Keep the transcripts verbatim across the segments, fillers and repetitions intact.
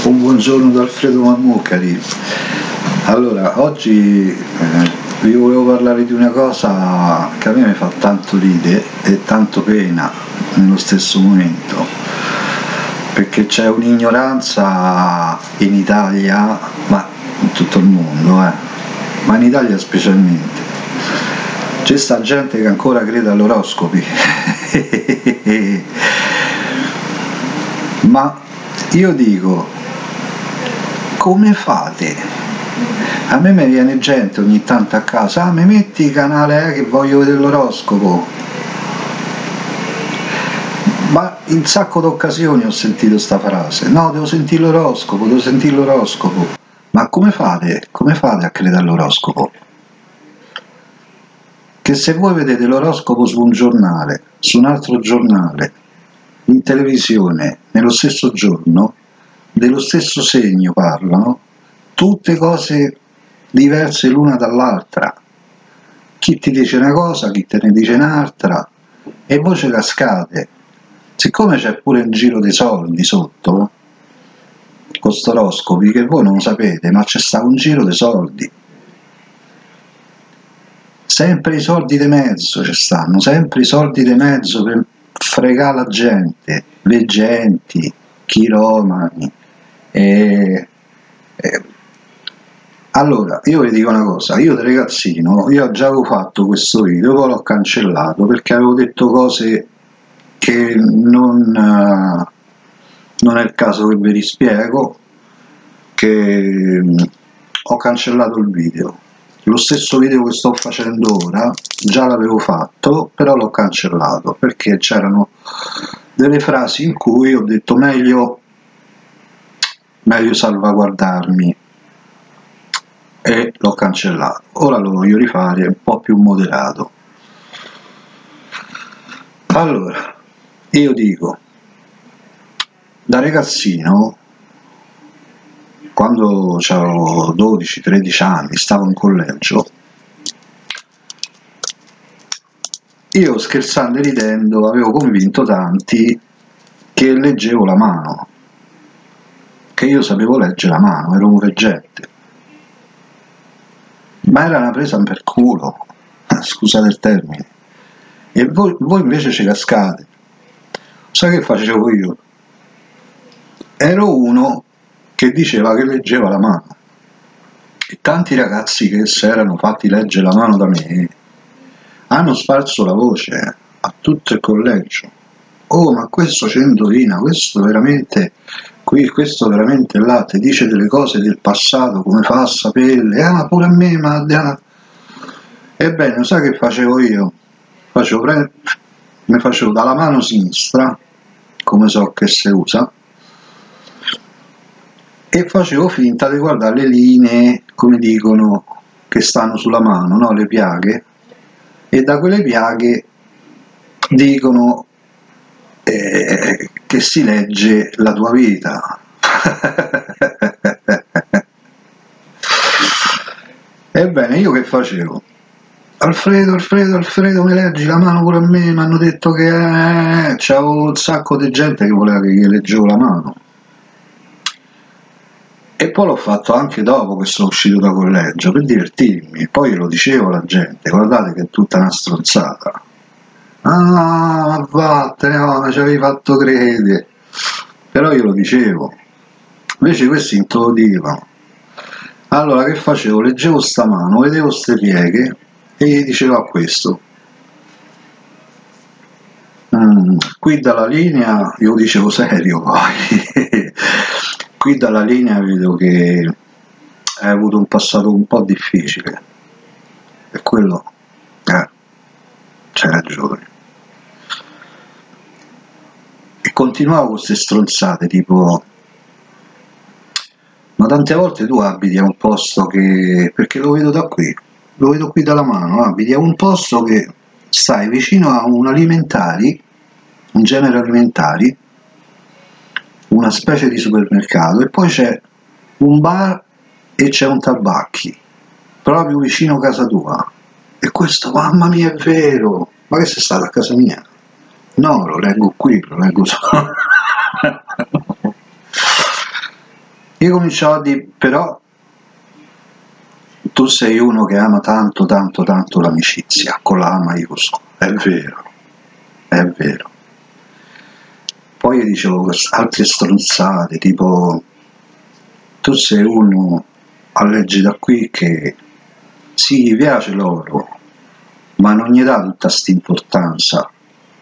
Un buongiorno da Alfredo Mammucari. Allora, oggi eh, vi volevo parlare di una cosa che a me mi fa tanto ridere e tanto pena nello stesso momento, perché c'è un'ignoranza in Italia, ma in tutto il mondo, eh, ma in Italia specialmente. C'è sta gente che ancora crede all'oroscopi. Ma io dico, come fate? A me mi viene gente ogni tanto a casa, ah, mi metti il canale eh, che voglio vedere l'oroscopo. Ma in un sacco d'occasioni ho sentito sta frase, no, devo sentire l'oroscopo, devo sentire l'oroscopo. Ma come fate? Come fate a credere all'oroscopo? Che se voi vedete l'oroscopo su un giornale, su un altro giornale, in televisione, nello stesso giorno, dello stesso segno parlano, tutte cose diverse l'una dall'altra. Chi ti dice una cosa, chi te ne dice un'altra, e voi ce cascate. Siccome c'è pure un giro dei soldi sotto, con sto oroscopi, che voi non lo sapete, ma c'è stato un giro dei soldi. Sempre i soldi di mezzo ci stanno, sempre i soldi di mezzo per fregare la gente, veggenti, chiromani. E, e, allora, io vi dico una cosa, io da ragazzino, io già avevo fatto questo video, poi l'ho cancellato perché avevo detto cose che non, uh, non è il caso che vi rispiego, che um, ho cancellato il video. Lo stesso video che sto facendo ora già l'avevo fatto, però l'ho cancellato perché c'erano delle frasi in cui ho detto meglio meglio salvaguardarmi, e l'ho cancellato. Ora lo voglio rifare un po' più moderato. Allora, io dico, da ragazzino, quando avevo dodici tredici anni, stavo in collegio, io scherzando e ridendo avevo convinto tanti che leggevo la mano, che io sapevo leggere la mano, ero un veggente. Ma era una presa per culo, scusate il termine. E voi, voi invece ci cascate. Sai che facevo io? Ero uno che diceva che leggeva la mano. E tanti ragazzi che si erano fatti leggere la mano da me hanno sparso la voce a tutto il collegio. Oh, ma questo ci indovina, questo veramente... qui questo veramente là ti dice delle cose del passato, come fa a saperle, ah pure a me, ma ebbene, lo sai che facevo io? Facevo pre... mi facevo dalla mano sinistra, come so che si usa, e facevo finta di guardare le linee, come dicono, che stanno sulla mano, no? Le piaghe, e da quelle piaghe dicono eh, che si legge la tua vita. Ebbene, io che facevo? Alfredo, Alfredo, Alfredo, mi leggi la mano pure a me? Mi hanno detto che eh, c'avevo un sacco di gente che voleva che gli leggevo la mano. E poi l'ho fatto anche dopo che sono uscito da collegio, per divertirmi. Poi lo dicevo alla gente, guardate che è tutta una stronzata. Ah, ma vattene, no, mi ci avevi fatto credere. Però io lo dicevo. Invece questi non te lo dicono. Allora che facevo? Leggevo sta mano, vedevo ste pieghe e gli dicevo a questo. Mm, qui dalla linea, io dicevo serio poi, qui dalla linea vedo che hai avuto un passato un po' difficile. E quello, eh, c'hai ragione. E continuavo con queste stronzate, tipo, ma tante volte tu abiti a un posto che, perché lo vedo da qui, lo vedo qui dalla mano, abiti a un posto che stai vicino a un alimentari, un genere alimentari, una specie di supermercato, e poi c'è un bar e c'è un tabacchi, proprio vicino a casa tua. E questo, mamma mia, è vero, ma che sei stato a casa mia? No, lo leggo qui, lo leggo solo. Io cominciavo a dire, però tu sei uno che ama tanto, tanto, tanto l'amicizia, con la A maiuscola, è vero, è vero. Poi io dicevo altre stronzate, tipo, tu sei uno, a leggi da qui, che sì, gli piace l'oro, ma non gli dà tutta sta importanza.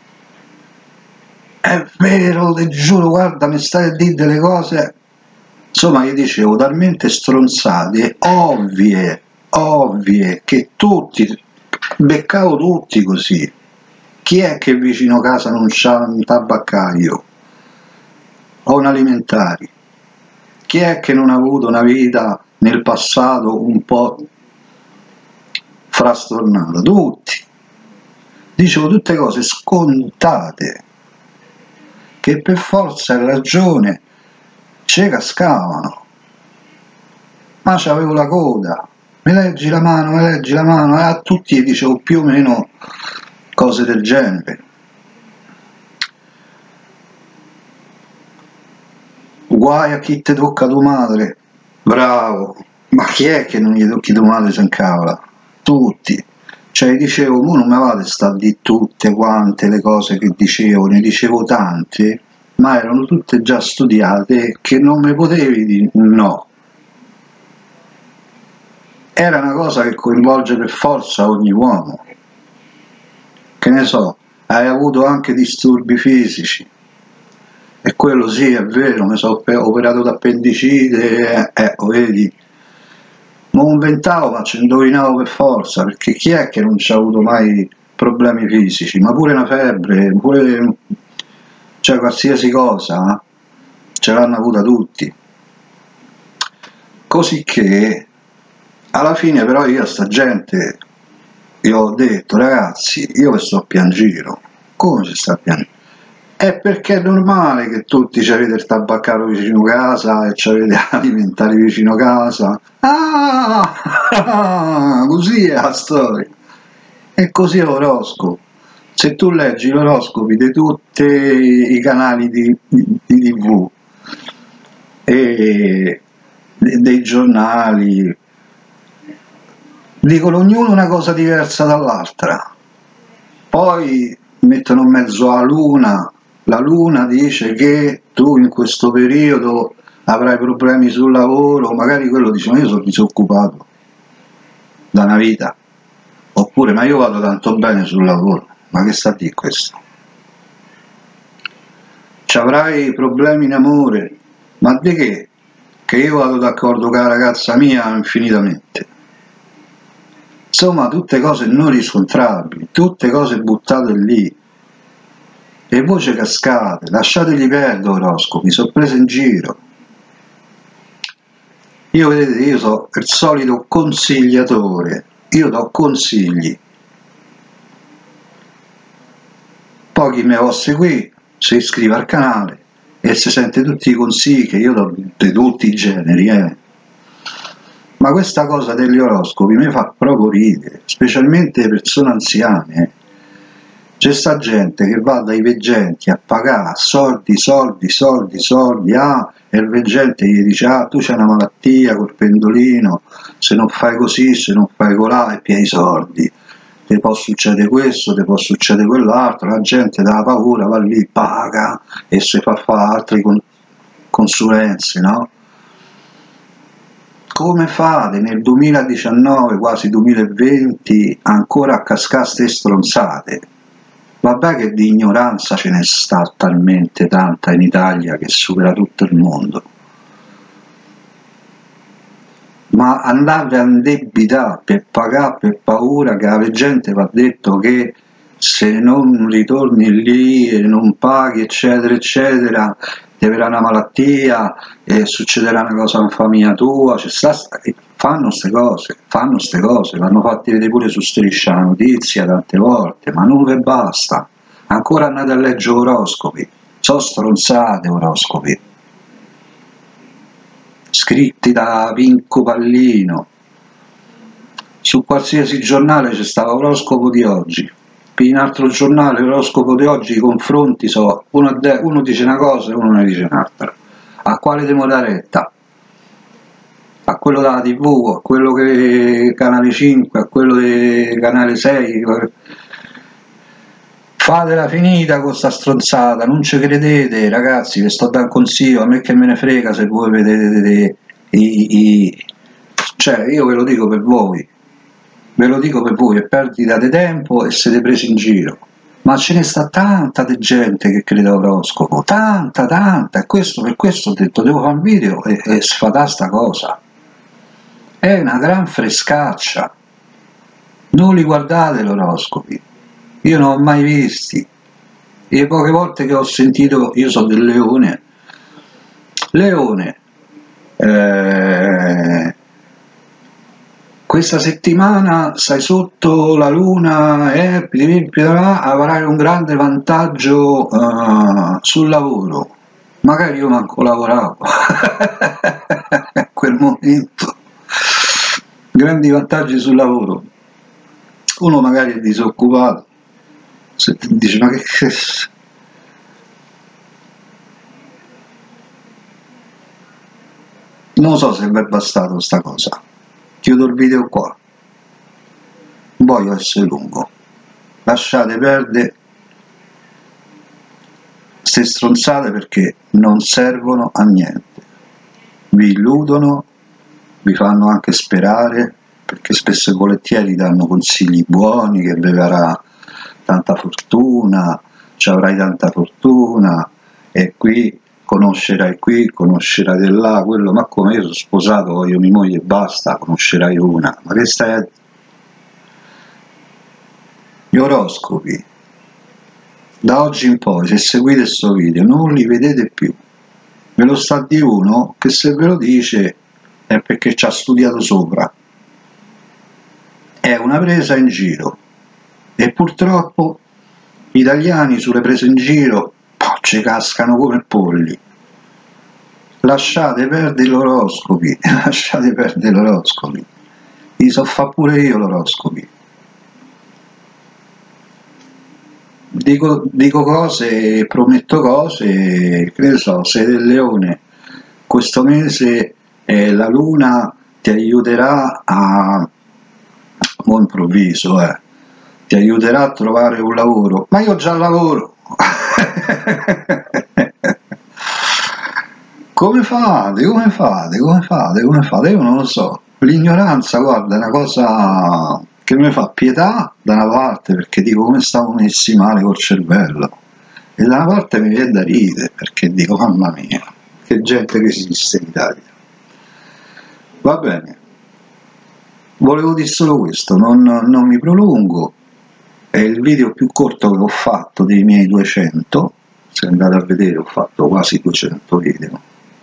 È vero, ti giuro, guarda, mi stai a dire delle cose... Insomma, io dicevo talmente stronzate, ovvie, ovvie, che tutti, beccavo tutti così. Chi è che vicino casa non c'ha un tabaccaio o un alimentari? Chi è che non ha avuto una vita nel passato un po' frastornata? Tutti. Dicevo tutte cose scontate, che per forza e ragione ci cascavano, ma c'avevo la coda, mi leggi la mano, mi leggi la mano, e a tutti dicevo più o meno cose del genere. Guai a chi ti tocca tua madre, bravo, ma chi è che non gli tocchi tua madre se incavola? Tutti. Cioè dicevo, mo non mi vado a sta di tutte quante le cose che dicevo, ne dicevo tante, ma erano tutte già studiate, che non mi potevi dire no. Era una cosa che coinvolge per forza ogni uomo. Che ne so, hai avuto anche disturbi fisici, e quello sì, è vero, mi sono operato d'appendicite, eh, oh, vedi, non inventavo, ma ci indovinavo per forza, perché chi è che non ci ha avuto mai problemi fisici? Ma pure una febbre, pure... cioè qualsiasi cosa ce l'hanno avuta tutti. Così che alla fine però io a sta gente gli ho detto, ragazzi, io vi sto a piangere. Come si sta a piangere? È perché è normale che tutti avete il tabaccato vicino casa e avete alimentari vicino casa. Ah, così è la storia. E così è l'oroscopo. Se tu leggi l'oroscopi di tutti i canali di, di, di tivù e dei giornali, dicono ognuno una cosa diversa dall'altra, poi mettono in mezzo la luna, la luna dice che tu in questo periodo avrai problemi sul lavoro, magari quello dice ma io sono disoccupato da una vita, oppure ma io vado tanto bene sul lavoro. Ma che sta a dire questo? Ci avrai problemi in amore, ma di che? Che io vado d'accordo con la ragazza mia infinitamente. Insomma, tutte cose non riscontrabili, tutte cose buttate lì. E voi ci cascate, lasciategli perdere oroscopi, sono prese in giro. Io, vedete, io sono il solito consigliatore, io do consigli. Poi chi mi può seguire si iscrive al canale e si sente tutti i consigli che io do di tutti i generi, eh. Ma questa cosa degli oroscopi mi fa proprio ridere, specialmente le persone anziane. C'è sta gente che va dai veggenti a pagare soldi, soldi, soldi, soldi, ah, e il veggente gli dice ah, tu c'hai una malattia col pendolino, se non fai così, se non fai colà, e pieni soldi. Ti può succedere questo, ti può succedere quell'altro, la gente dà paura, va lì, paga e si fa fare altre consulenze, no? Come fate nel duemiladiciannove, quasi duemilaventi, ancora a cascare ste stronzate? Vabbè che di ignoranza ce ne sta talmente tanta in Italia che supera tutto il mondo. Ma andate a indebitare per pagare per paura che la gente va detto che se non ritorni lì e non paghi eccetera eccetera ti avrà una malattia e succederà una cosa in famiglia tua, cioè, sta, fanno queste cose, fanno queste cose, l'hanno fatti vedere pure su Striscia la Notizia tante volte, ma non ve basta, ancora andate a leggere oroscopi, sono stronzate oroscopi. Scritti da Pinco Pallino, su qualsiasi giornale c'è stato l'oroscopo di oggi, in un altro giornale l'oroscopo di oggi, i confronti so, uno, uno dice una cosa e uno ne dice un'altra, a quale devo dare retta? a quello della tivù, a quello che canale cinque, a quello del canale sei, fatela finita con sta stronzata, non ci credete ragazzi, vi sto dando un consiglio, a me che me ne frega se voi vedete i, i, cioè io ve lo dico per voi, ve lo dico per voi, è perdita di tempo e siete presi in giro, ma ce ne sta tanta di gente che crede all'oroscopo, tanta tanta, e questo, per questo ho detto devo fare un video e, e sfatare sta cosa, è una gran frescaccia, non li guardate gli oroscopi, io non ho mai visti, le poche volte che ho sentito, io sono del Leone, Leone, eh, questa settimana stai sotto la luna e eh, avrai un grande vantaggio uh, sul lavoro, magari io manco lavoravo in quel momento, grandi vantaggi sul lavoro, uno magari è disoccupato, se ti dice ma che non so se vi è bastato sta cosa, chiudo il video qua, non voglio essere lungo, lasciate perdere queste stronzate perché non servono a niente, vi illudono, vi fanno anche sperare, perché spesso e volentieri danno consigli buoni, che vi darà tanta fortuna, ci avrai tanta fortuna, e qui conoscerai qui, conoscerai di là, quello, ma come io sono sposato, voglio mia moglie e basta, conoscerai una, ma che stai a... Gli oroscopi, da oggi in poi, se seguite questo video, non li vedete più, ve lo sta di uno che se ve lo dice è perché ci ha studiato sopra, è una presa in giro, e purtroppo gli italiani sulle prese in giro ci cascano come polli. Lasciate perdere gli oroscopi, lasciate perdere gli oroscopi, li so fa pure io gli oroscopi, dico, dico cose, prometto cose, che ne so, sei del Leone, questo mese eh, la luna ti aiuterà a, mo improvviso, eh, ti aiuterà a trovare un lavoro, ma io già lavoro. Come fate? Come fate? Come fate? Come fate? Io non lo so. L'ignoranza, guarda, è una cosa che mi fa pietà da una parte, perché dico come stavo messi male col cervello, e da una parte mi viene da ridere, perché dico mamma mia, che gente che esiste in Italia. Va bene, volevo dire solo questo, non, non mi prolungo, è il video più corto che ho fatto dei miei duecento, se andate a vedere ho fatto quasi duecento video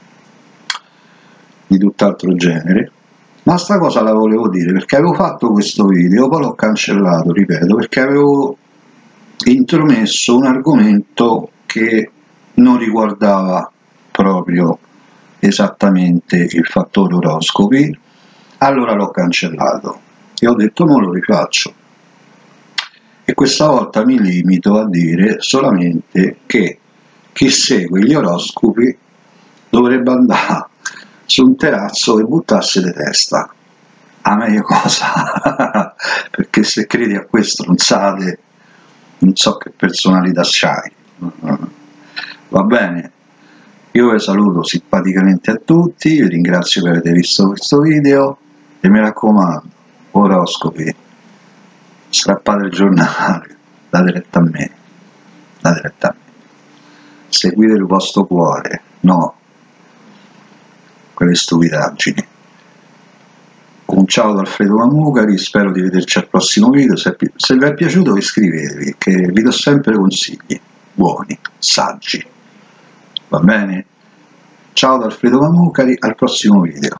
di tutt'altro genere, ma sta cosa la volevo dire perché avevo fatto questo video, poi l'ho cancellato, ripeto, perché avevo intromesso un argomento che non riguardava proprio esattamente il fattore oroscopi, allora l'ho cancellato e ho detto non lo rifaccio, e questa volta mi limito a dire solamente che chi segue gli oroscopi dovrebbe andare su un terrazzo e buttarsi di testa, a meglio cosa, perché se credi a questo non sate, non so che personalità c'hai. Va bene, io vi saluto simpaticamente a tutti, vi ringrazio per aver visto questo video e mi raccomando, oroscopi, strappate il giornale, date retta a me, date retta a me, seguite il vostro cuore, no quelle stupidaggini. Un ciao da Alfredo Mammucari, spero di vederci al prossimo video, se, se vi è piaciuto iscrivetevi, che vi do sempre consigli buoni, saggi, va bene? Ciao da Alfredo Mammucari, al prossimo video.